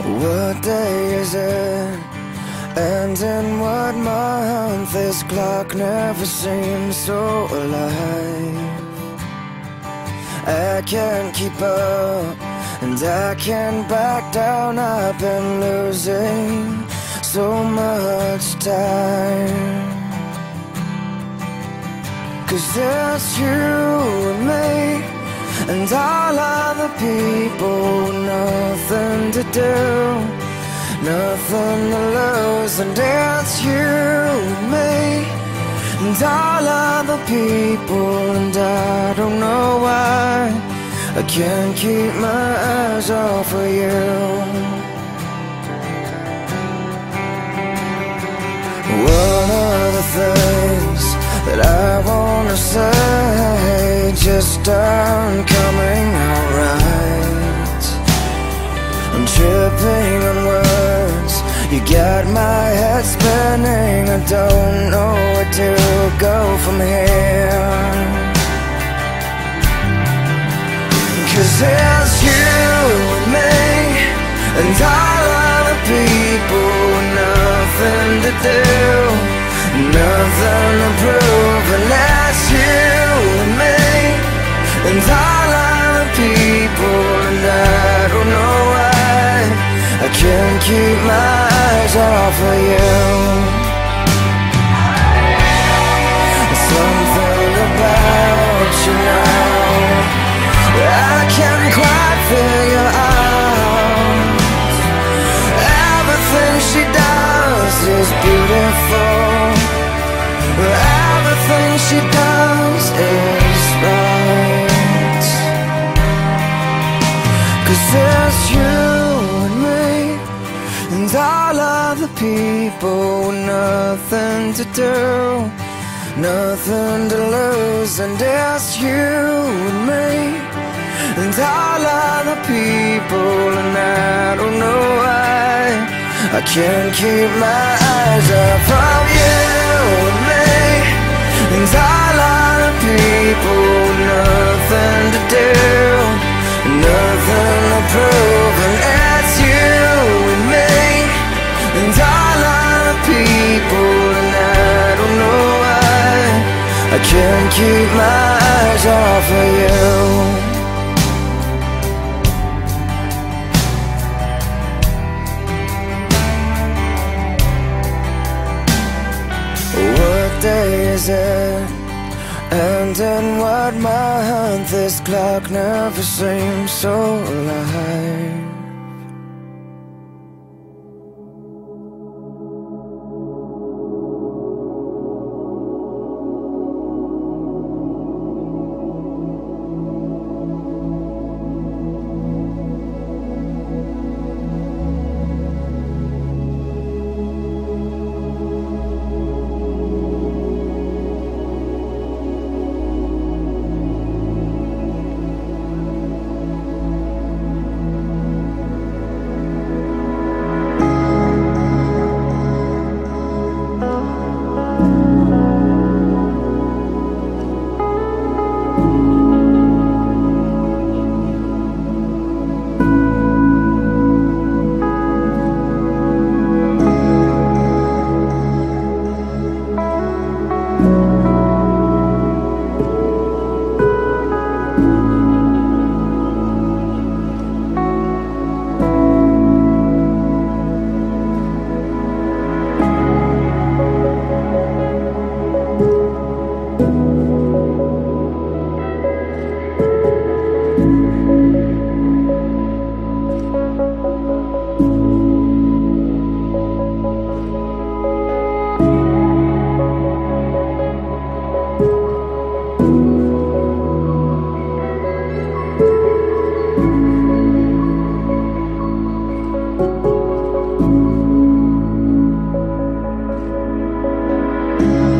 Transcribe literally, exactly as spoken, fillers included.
What day is it? And in what month? This clock never seems so alive. I can't keep up, and I can't back down. I've been losing so much time. Cause it's you and me, and all other people, nothing to do, nothing to lose. And it's you and me, and all other people, and I don't know why I can't keep my eyes off of you. One of the things that I wanna say just aren't coming out right. I'm tripping on words, you got my head spinning. I don't know where to go from here. Cause it's you and me, and all other people, nothing to do, nothing to prove. And that's you and me, and all other people, and I don't know why I can't keep my eyes off of you. Something about you now I can't quite figure out. Everything she does is beautiful, everything she does is right. Cause it's you and me, and all other people, nothing to do, nothing to lose. And it's you and me, and all other people, and I don't know why I can't keep my eyes off of you and me, and all other people, nothing to do, nothing to prove. And it's you and me, and all other people, and I don't know why I can't keep my eyes off of you. What day is it? And in what month? This clock never seems so alive. you.